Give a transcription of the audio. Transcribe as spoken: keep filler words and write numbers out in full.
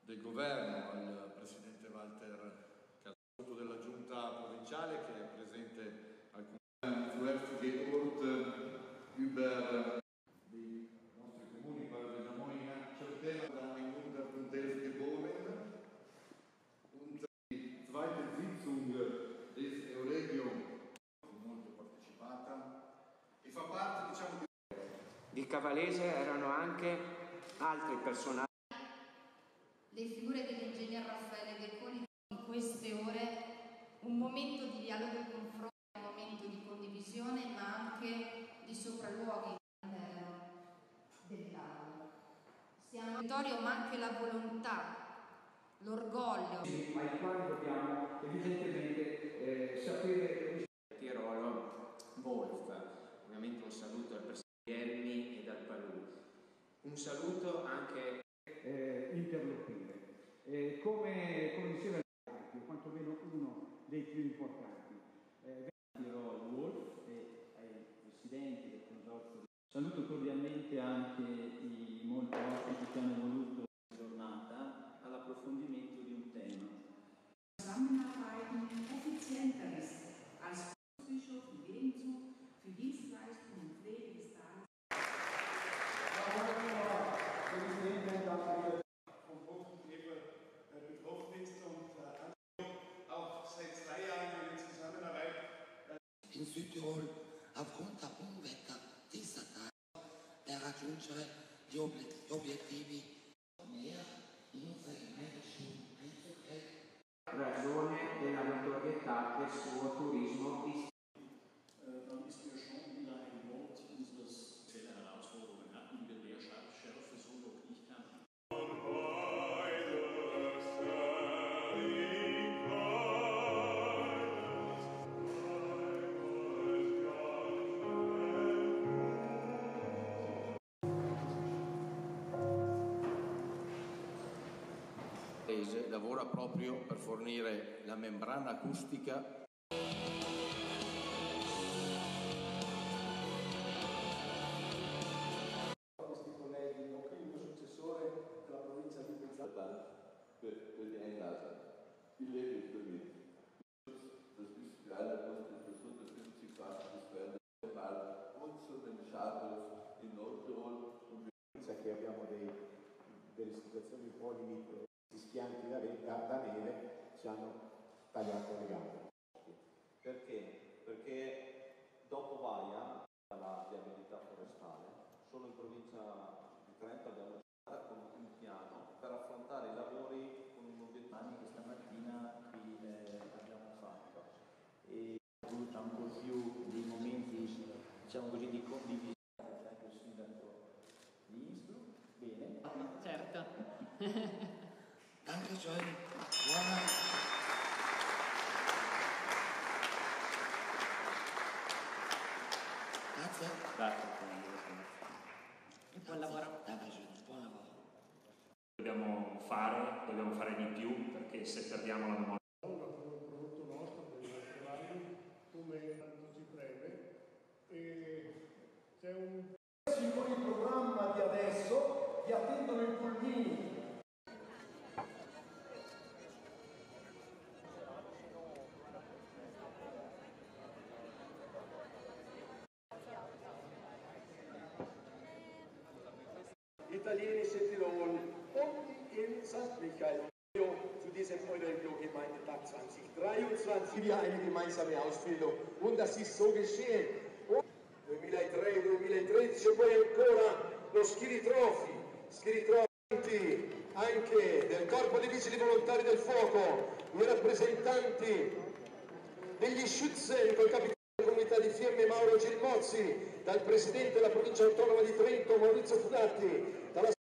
del governo, al Presidente Walter Casaluto della Giunta provinciale che è presente al Comune zuerst geht über die nostri comuni, quali abbiamo in Certena, da in hundertundelf geboren und die zweite Sitzung des Euregium molto partecipata e fa parte, diciamo, di... Di Cavalese erano anche altri personaggi. Le figure dell'ingegner Raffaele Becconi in queste ore un momento di dialogo e confronto, un momento di condivisione ma anche di sopralluoghi dell'Italia. Stiamo nel territorio ma anche la volontà, l'orgoglio. Ai quali dobbiamo evidentemente eh, sapere Tirolo Wolf. Ovviamente un saluto al Presidente Elmi e dal Palù. Un saluto anche eh, interloquire. Eh, come, come diceva il quantomeno uno dei più importanti. Eh, Tirolo Wolf e ai presidenti del consorzio. Saluto cordialmente anche i molti ospiti che hanno voluto la giornata all'approfondimento di un tema. Zusammenarbeiten effizienter ist als Bischof im Gegenzug für Dienstleistung und Pflege des Tages. Vom Hochgeber betroffen ist und auch seit zwei Jahren in Zusammenarbeit. In Südtirol aufgrund der Unwetter dieser Tage per raggiungere gli obiettivi mehr in unsere Menschen einzubringen. Ragione della notorietà del suo turismo di dann ist mir schon wieder ein Wort unseres der Herausforderungen hatten, die wir Schärfe so noch nicht haben. Lavora proprio per fornire la membrana acustica questi colleghi, nonché il mio successore della provincia di Bolzano. Für, für die Einladung. Ich lebe für mich. Das ist für alle das hundertfünfzig-fach des Mal und zu dem Schadhof in Nordtirol. Che abbiamo dei, delle situazioni un po' limite, schianti da, da, da neve ci hanno tagliato le gambe. Perché? Perché dopo Vaia, la viabilità forestale, solo in provincia di Trento abbiamo già con un piano per affrontare i lavori con un obiettivo che stamattina qui eh, abbiamo fatto. E ho avuto un po' più di momenti, diciamo così, di condivisione anche il sindaco di Innsbruck. Bene. Certo. Danke schön. Buona. Grazie. Grazie. E buon lavoro. Danke schön. Buon lavoro. Dobbiamo fare, dobbiamo fare di più, perché se perdiamo la memoria. Un prodotto nostro per i nostri vari, come tanto ci preme, e c'è un... Con il programma di adesso vi attendono i pulmini. Italienische Tirol und in Sankt Michael zu diesem Euregio-Gemeindetag zwanzig dreiundzwanzig. Wir eine gemeinsame Ausbildung und das ist so geschehen. duemilatré duemilatredici e poi ancora lo Schiri Trophy, Schiri Trophy anche del Corpo dei Vigili Volontari del Fuoco, i rappresentanti degli Schützen col capitano della comunità di Fiemme Mauro Gelmozzi, dal Presidente della Provincia Autonoma di Trento Maurizio Fugatti, dalla